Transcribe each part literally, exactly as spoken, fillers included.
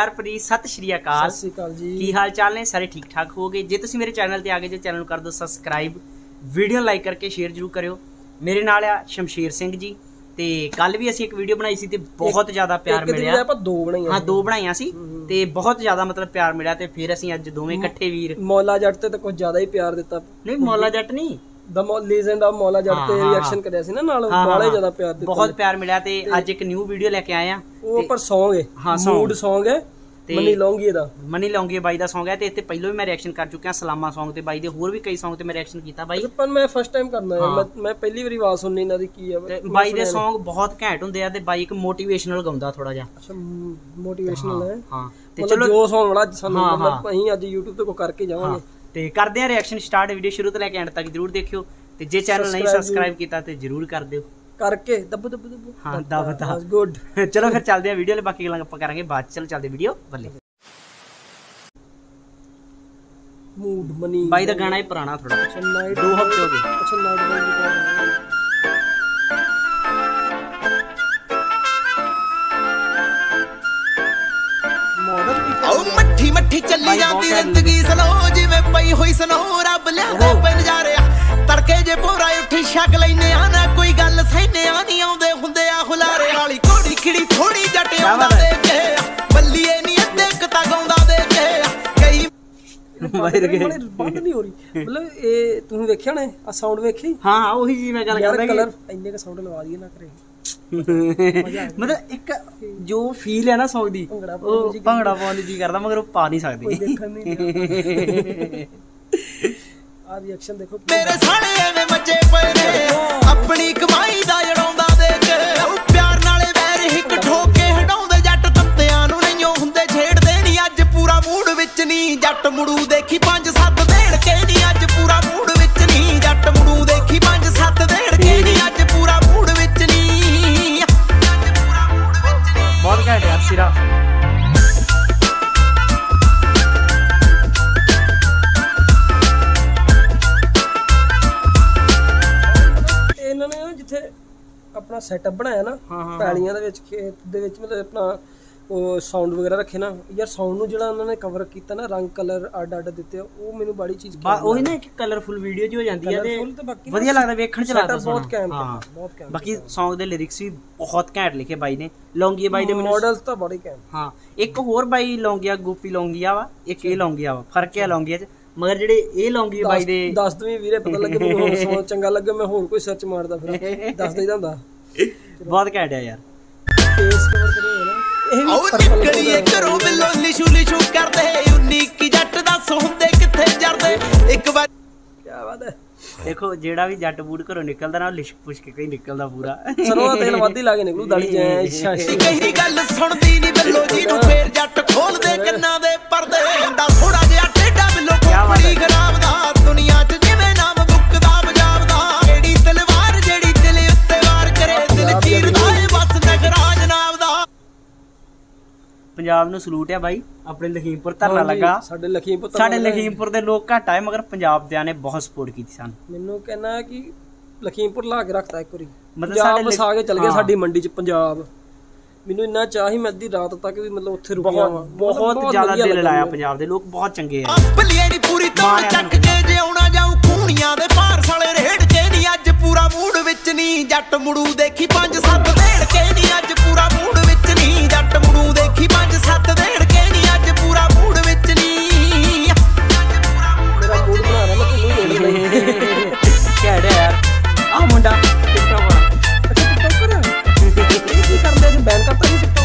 हरप्रीत सत श्री अकाल। सत श्री अकाल जी। की हाल चाल ने सारे ठीक ठाक हो गए। जे तुसीं मेरे चैनल ते आ गए जो चैनल कर दो सबसक्राइब, वीडियो लाइक करके शेयर जरूर करियो। मेरे नाल आ शमशेर सिंह जी ते कल भी असीं एक वीडियो बनाई सी ते बहुत ज्यादा प्यार मिलिया। ਆਪਾਂ ਦੋ ਬਣਾਈਆਂ। हाँ दो बनाईयां सी ते बहुत ज्यादा मतलब प्यार मिलिया ते फिर असीं अज दोवें इकट्ठे वीर मौला जट ते कुछ ज्यादा ही प्यार दिता। नहीं मौला जट नहीं the legend of Maula Jatt ते रिएक्शन करया सी ना नाल बड़ा ज्यादा प्यार दिता, बहुत प्यार मिलिया ते अज एक न्यू वीडियो लेके आए हैं। ਉਹ ਪਰ ਸੌਂਗ ਹੈ, हाँ मूड सॉन्ग है मनी लौंगी दा मनी लौंगी बाई दा सॉन्ग है ते इत्थे पहिलो भी मैं रिएक्शन कर चुका सलामा सॉन्ग ते बाई दे होर भी कई सॉन्ग ते मैं रिएक्शन कीता बाई, पर मैं फर्स्ट टाइम करना है। मैं मैं पहली बारी आवाज सुननी इना दी की है। बाई दे सॉन्ग बहुत घैंट हुंदे आ ते बाई एक मोटिवेशनल गाउंदा थोड़ा जिहा। अच्छा मोटिवेशनल है। हां ते चलो जो सॉन्ग बड़ा सानू मतलब अहीं आज YouTube ते को करके जावांगे ते करदे आ रिएक्शन स्टार्ट। वीडियो शुरू तो लेके एंड तक जरूर देखियो ते जे चैनल नहीं सब्सक्राइब कीता ते जरूर कर दियो करके दब दब दब। हां दब दब गुड। चलो फिर चलदे आ वीडियो ले, बाकी गल्लां ਆਪਾਂ ਕਰਾਂਗੇ ਬਾਅਦ ਚ। ਚਲ ਚੱਲਦੇ ਵੀਡੀਓ ਬੱਲੇ। मूड मनी ਬਾਈ ਦਾ ਗਾਣਾ ਹੀ ਪੁਰਾਣਾ ਥੋੜਾ। अच्छा नाइट दो हफ्ते हो गए। अच्छा नाइट ओ मट्ठी मट्ठी चली जाती जिंदगी स्लो जिवें पई होई सनो रब लिया पे नजारे तड़के जे भोरा उठी छक लैने आ ना कोई गल सहने आ नहीं आउंदे हुंदे आ हुलारे वाली घोड़ी खिड़ी थोड़ी जट आउंदा देखे बल्लीए नहीं अद्धे कता गाउंदा देखे कई बाहर गए बंद नहीं हो रही। मतलब ये तुम वेख्या ने आ साउंड वेखी? हां हां वही जी मैं गल करदा कि कलर इन्ने का साउंड लगा दिए ना करे मतलब एक जो फील है ना सॉन्ग दी ਉਹ ਭੰਗੜਾ ਪਾਉਣ ਦੀ ਜੀ ਕਰਦਾ ਮਗਰ ਉਹ ਪਾ ਨਹੀਂ ਸਕਦੀ। ਦੇਖਣ ਨਹੀਂ ਆ ਰਿਐਕਸ਼ਨ ਦੇਖੋ ਮੇਰੇ ਸਾਲੇ ਐਵੇਂ ਮੱਚੇ ਪਏ ਨੇ ਆਪਣੀ ਕਮਾਈ ਦਾ ਜੜਾਉਂਦਾ ਦੇਖ ਪਿਆਰ ਨਾਲੇ ਵੈਰ ਹਿੱਕ ਠੋਕ ਕੇ ਹਟਾਉਂਦੇ ਜੱਟ ਤੱਤਿਆਂ ਨੂੰ ਨਹੀਂਓ ਹੁੰਦੇ ਛੇੜਦੇ ਨਹੀਂ ਅੱਜ ਪੂਰਾ ਮੂਡ ਵਿੱਚ ਨਹੀਂ ਜੱਟ ਮੁੜੂ ਦੇਖੀ ਪੰਜ ਸੱਤ ਦੇੜ ਕੇ ਨਹੀਂ ਅੱਜ ਪੂਰਾ ਮੂਡ ਵਿੱਚ ਨਹੀਂ ਜੱਟ ਮੁੜੂ ਦੇਖੀ ਪੰਜ ਸੱਤ ਦੇੜ ਕੇ ਨਹੀਂ ਅੱਜ ਪੂਰਾ ਮੂਡ ਵਿੱਚ ਨਹੀਂ बहुत घैंट यार सिरा। ਇਹਨਾਂ ਨੇ ਨਾ ਜਿੱਥੇ ਆਪਣਾ ਸੈਟਅਪ ਬਣਾਇਆ ਨਾ ਪੈਲੀਆਂ ਦੇ ਵਿੱਚ ਖੇਤ ਦੇ ਵਿੱਚ ਮਤਲਬ ਆਪਣਾ ਉਹ ਸਾਊਂਡ ਵਗੈਰਾ ਰੱਖੇ ਨਾ ਯਾਰ ਸਾਊਂਡ ਨੂੰ ਜਿਹੜਾ ਉਹਨਾਂ ਨੇ ਕਵਰ ਕੀਤਾ ਨਾ ਰੰਗ ਕਲਰ ਅੱਡ ਅੱਡ ਦਿੱਤੇ ਉਹ ਮੈਨੂੰ ਬੜੀ ਚੀਜ਼ ਉਹੀ ਨਾ ਇੱਕ ਕਲਰਫੁਲ ਵੀਡੀਓ ਜੀ ਹੋ ਜਾਂਦੀ ਹੈ ਤੇ ਵਧੀਆ ਲੱਗਦਾ ਵੇਖਣ ਚ ਲੱਗਦਾ ਬਹੁਤ ਕੈਂਟ ਬਹੁਤ ਕੈਂਟ। ਬਾਕੀ ਸੌਂਗ ਦੇ ਲਿਰਿਕਸ ਵੀ ਬਹੁਤ ਘੈਂਟ ਲਿਖੇ ਬਾਈ ਨੇ। ਲੌਂਗੀਆ ਬਾਈ ਦੇ ਮੋਡਲਸ ਤਾਂ ਬੜੇ ਕੈਂਟ। ਹਾਂ ਇੱਕ ਹੋਰ ਬਾਈ ਲੌਂਗੀਆ ਗੋਪੀ ਲੌਂਗੀਆ ਵਾ, ਇੱਕ ਇਹ ਲੌਂਗੀਆ ਵਾ, ਫਰਕ ਹੈ ਲੌਂਗੀਆ ਚ ਮਗਰ ਜਿਹੜੇ ਇਹ ਲੌਂਗੀਆ ਬਾਈ ਦੇ ਦੱਸ ਦਵੇਂ ਵੀਰੇ ਪਤਾ ਲੱਗੇ ਮੈਨੂੰ ਸੌਂਗ ਚੰਗਾ ਲੱਗੇ ਮੈਂ ਹੋਰ ਕੋਈ ਸਰਚ ਮਾਰਦਾ ਫਿਰ ਦੱਸ ਦੇਈਦਾ ਹੁੰਦਾ। ਬਹੁਤ ਘੈਂਟ ਹੈ ਯਾਰ। ਫੇਸ ਕਵਰ ਕਰੇ ਨਾ ਉਹ ਨਿਕਲੀਏ ਘਰੋਂ ਬਿੱਲੋ ਲਿਸ਼ੂ ਲਿਸ਼ੂ ਕਰਦੇ ਉਨੀ ਕੀ ਜੱਟ ਦੱਸ ਹੁੰਦੇ ਕਿੱਥੇ ਜਰਦੇ ਇੱਕ ਵਾਰ ਕੀ ਬਾਤ ਹੈ। ਦੇਖੋ ਜਿਹੜਾ ਵੀ ਜੱਟ ਬੂਟ ਘਰੋਂ ਨਿਕਲਦਾ ਨਾ ਉਹ ਲਿਸ਼ਕ ਪੁਸ਼ਕ ਕੇ ਹੀ ਨਿਕਲਦਾ ਪੂਰਾ। ਸਰੋਂ ਦਾ ਤੇਲ ਵੱਧ ਹੀ ਲਾ ਕੇ ਨਿਕਲੂ ਦਾੜੀ ਜੈ ਸ਼ਾਸ਼ੀ ਕਹੀ ਗੱਲ ਸੁਣਦੀ ਨਹੀਂ ਬਿੱਲੋ ਜੀ ਨੂੰ ਫੇਰ ਜੱਟ ਖੋਲਦੇ ਕੰਨਾਂ ਦੇ ਪਰਦੇ ਮੁੰਡਾ ਥੋੜਾ ਜਿਹਾ ਟੇਢਾ ਬਿੱਲੋ ਕੋਪੜੀ ਖਰਾਬ ਦਾ ਦੁਨੀਆ 'ਚ ਜਿਵੇਂ ਨਾਮ ਬੁੱਕਦਾ ਪੰਜਾਬ ਦਾ ਕਿਹੜੀ ਤਲਵਾਰ ਜਿਹੜੀ ਦਿਲ ਉੱਤੇ ਵਾਰ ਕਰੇ ਦਿਲ ਚੀਰਦਾ ਏ ਬਸ ਨਗਰਾਜ ਨਾਮ ਦਾ। ਪੰਜਾਬ ਨੂੰ ਸਲੂਟ ਹੈ ਬਾਈ। ਆਪਣੇ ਲਖੀਮਪੁਰ ਧਰਨਾ ਲੱਗਾ ਸਾਡੇ ਲਖੀਮਪੁਰ ਸਾਡੇ ਲਖੀਮਪੁਰ ਦੇ ਲੋਕ ਘੱਟ ਆਏ ਮਗਰ ਪੰਜਾਬ ਦਿਆਂ ਨੇ ਬਹੁਤ ਸਪੋਰਟ ਕੀਤੀ ਸਾਨੂੰ। ਮੈਨੂੰ ਕਹਿਣਾ ਕਿ ਲਖੀਮਪੁਰ ਲਾ ਕੇ ਰੱਖਤਾ ਇੱਕ ਵਾਰੀ ਮਤਲਬ ਸਾਡੇ ਵਸਾ ਕੇ ਚਲ ਗਿਆ ਸਾਡੀ ਮੰਡੀ ਚ ਪੰਜਾਬ। ਮੈਨੂੰ ਇੰਨਾ ਚਾਹ ਹੀ ਮੈਂ ਅੱਧੀ ਰਾਤ ਤੱਕ ਵੀ ਮਤਲਬ ਉੱਥੇ ਰੁਕਿਆ ਵਾਂ। ਬਹੁਤ ਜ਼ਿਆਦਾ ਦਿਲ ਲਾਇਆ ਪੰਜਾਬ ਦੇ ਲੋਕ ਬਹੁਤ ਚੰਗੇ ਆ। ਬੱਲੀਏ ਦੀ ਪੂਰੀ ਤੋੜ ਚੱਕ ਕੇ ਜੇ ਆਉਣਾ ਜਾਊ ਖੂਣੀਆਂ ਦੇ ਭਾਰ ਸਾਲੇ ਰੇੜ ਕੇ ਨਹੀਂ ਅੱਜ ਪੂਰਾ ਮੂਡ ਵਿੱਚ ਨਹੀਂ ਜੱਟ ਮੁੜੂ ਦੇਖੀ ਪੰਜ ਸੱਤ ਦੇੜ ਕੇ ਨਹੀਂ ਅੱਜ ਪੂਰਾ ਮੂਡ ਵਿੱਚ ਨਹੀਂ ਜੱਟ ਮੁੜੂ ਦੇਖੀ ਪੰਜ ਸੱਤ ਦੇੜ ਕੇ ਨਹੀਂ ਅੱਜ ਪੂਰਾ ਮੂਡ ਵਿੱਚ ਨਹੀਂ ਮੇਰਾ ਮੂਡ ਬਣਾ ਰਿਹਾ ਮੈਂ ਤੁਹਾਨੂੰ ਦੇੜ ਕਿਹੜਾ ਯਾਰ ਆ ਮੁੰਡਾ ਟਿਕਟੌਕ ਵਾਲਾ। ਅੱਛਾ ਟਿਕਟੌਕਰ ਇਹ ਕੀ ਕਰਦੇ ਨੇ ਬੈਨ ਕਰਤਾ ਨਹੀਂ ਟਿਕਟੌਕ।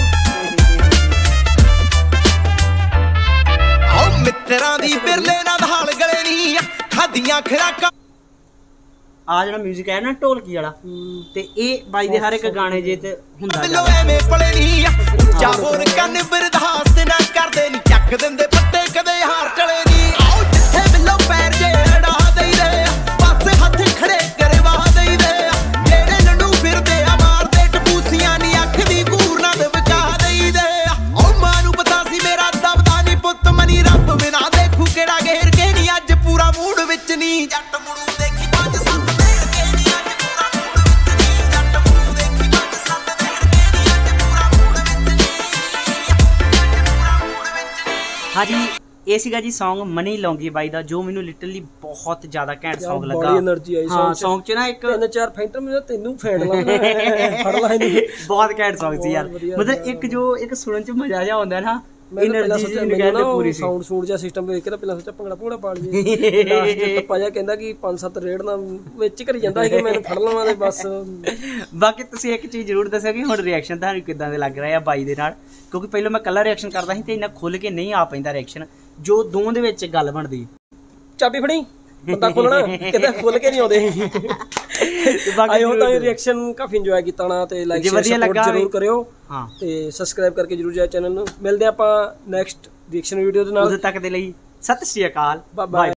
ਆਹ ਮਿੱਤਰਾਂ ਦੀ ਬਿਰਲੇ ਨਾਲ ਹਾਲ ਗਲੇ ਨਹੀਂ ਖਾਦੀਆਂ ਖਰਾਕਾਂ। ਆ ਜਿਹੜਾ 뮤직 ਹੈ ਨਾ ਢੋਲਕੀ ਵਾਲਾ ਤੇ ਇਹ ਬਾਈ ਦੇ ਹਰ ਇੱਕ ਗਾਣੇ ਜੇ ਤੇ ਹੁੰਦਾ ਬਿੱਲੋ ਐਵੇਂ ਪਲੇ ਨਹੀਂ ਉੱਚਾ ਬੋਲ ਕੰਨ ਬਰਦਾਸ਼ਤ ਨਾ ਕਰਦੇ ਨਹੀਂ ਚੱਕ ਦਿੰਦੇ ਪੱਟੇ ਕਦੇ ਹਾਰ ਟਲੇ ਨਹੀਂ ਆਓ ਜਿੱਥੇ ਬਿੱਲੋ ਪੈਰ ਜੇ ਅੜਾ ਦੇਈਦੇ ਪਾਸੇ ਹੱਥ ਖੜੇ ਕਰਵਾ ਦੇਈਦੇ ਜਿਹੜੇ ਲੰਡੂ ਫਿਰਦੇ ਆ ਮਾਰਦੇ ਟਪੂਸੀਆਂ ਨਹੀਂ ਅੱਖ ਦੀ ਘੂਰ ਨਾ ਦਬਕਾ ਦੇਈਦੇ ਓ ਮਾਂ ਨੂੰ ਪਤਾ ਸੀ ਮੇਰਾ ਦਬਦਾ ਨਹੀਂ ਪੁੱਤ ਮਨੀ ਰੱਬ ਬਿਨਾ ਦੇਖੂ ਕਿਹੜਾ ਘੇਰ ਕੇ ਨਹੀਂ ਅੱਜ ਪੂਰਾ ਮੂਡ ਵਿੱਚ ਨਹੀਂ ਜੱਟ ਮੁੜੂ ਦੇਖੀ ਪੰਜ ਸੱਤ ਹਾਂਜੀ ਇਹ ਸੀਗਾ ਜੀ Song ਮਨੀ ਲੌਂਗੀ ਬਾਈ ਦਾ, ਜੋ ਮੈਨੂੰ ਲਿਟਰਲੀ ਬਹੁਤ ਜ਼ਿਆਦਾ ਘੈਂਟ Song ਲੱਗਾ। ਬੜੀ એનર્ਜੀ ਆਈ ਹਾਂ Song ਚ ਨਾ ਇੱਕ ਤਿੰਨ ਚਾਰ ਫੈਂਟਰ ਮੈਨੂੰ ਤੈਨੂੰ ਫੈਂਟ ਲਾਉਣਾ ਫੜ ਲਾ ਇਹਨੂੰ। ਬਹੁਤ ਘੈਂਟ Song ਸੀ ਯਾਰ, ਮਤਲਬ ਇੱਕ ਜੋ ਇੱਕ ਸੁਣਨ ਚ ਮਜ਼ਾ ਜਿਹਾ ਆਉਂਦਾ ਨਾ, એનર્ਜੀ ਜਿਹਨੂੰ ਕਹਿੰਦੇ ਪੂਰੀ ਸੀ। ਸਾਊਂਡ ਸੂਡ ਜਿਹਾ ਸਿਸਟਮ ਵੇਖ ਕੇ ਤਾਂ ਪਹਿਲਾਂ ਸੋਚਿਆ ਭੰਗੜਾ ਭੰਗੜਾ ਪਾ ਲਈਏ। ਲਾਸਟ ਤੇ ਟੱਪਾ ਜਿਹਾ ਕਹਿੰਦਾ ਕਿ ਪੰਜ ਸੱਤ ਰੇਡ ਨਾਲ ਵਿੱਚ ਕਰੀ ਜਾਂਦਾ ਸੀ ਕਿ ਮੈਨੂੰ ਫੜ ਲਵਾਂ ਤੇ ਬਸ। ਬਾਕੀ ਤੁਸੀਂ ਇੱਕ ਚੀਜ਼ ਜ਼ਰੂਰ ਦੱਸਿਓ ਕਿ ਹੁਣ ਰਿਐਕਸ਼ਨ ਤੁਹਾਨੂੰ ਕਿੱਦਾਂ ਦੇ ਲੱਗ ਰਿਹਾ ਆ ਬਾਈ ਦੇ ਨਾਲ, ਕਿਉਂਕਿ ਪਹਿਲਾਂ ਮੈਂ ਇਕੱਲਾ ਰਿਐਕਸ਼ਨ ਕਰਦਾ ਸੀ ਤੇ ਇੰਨਾ ਖੁੱਲ ਕੇ ਨਹੀਂ ਆ ਪੈਂਦਾ ਰਿਐਕਸ਼ਨ, ਜੋ ਦੋਵਾਂ ਦੇ ਵਿੱਚ ਗੱਲ ਬਣਦੀ। ਚਾਬੀ ਫੜੀ ਬੰਦਾ ਖੋਲਣਾ ਕਿਤੇ ਖੁੱਲ ਕੇ ਨਹੀਂ ਆਉਂਦੇ। ਆਈ ਹੋਪ ਤਾਂ ਰਿਐਕਸ਼ਨ ਕਾਫੀ ਇੰਜੋਏ ਕੀਤਾ ਨਾ, ਤੇ ਲਾਈਕ ਸ਼ੇਅਰ ਸਪੋਰਟ ਜ਼ਰੂਰ ਕਰਿਓ ਹਾਂ, ਤੇ ਸਬਸਕ੍ਰਾਈਬ ਕਰਕੇ ਜ਼ਰੂਰ ਜਾਇਓ ਚੈਨਲ ਨੂੰ। ਮਿਲਦੇ ਆਪਾਂ ਨੈਕਸਟ ਰਿਐਕਸ਼ਨ ਵੀਡੀਓ ਦੇ ਨਾਲ, ਉਦੋਂ ਤੱਕ ਦੇ ਲਈ ਸਤਿ ਸ਼੍ਰੀ ਅਕਾਲ, ਬਾਏ ਬਾਏ।